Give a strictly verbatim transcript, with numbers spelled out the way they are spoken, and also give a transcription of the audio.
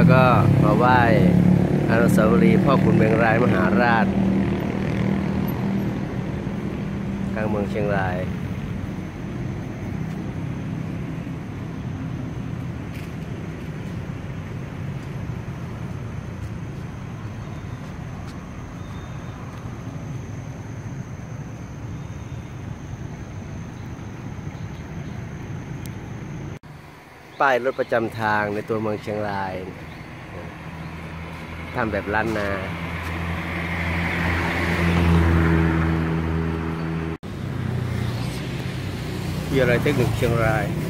ก็มาไหว้อนุสาวรีย์พ่อขุนเมืองรายมหาราชกลางเมืองเชียงรายป้ายรถประจำทางในตัวเมืองเชียงรายทำแบบล้านนาวิทยาลัยเทคนิคเชียงราย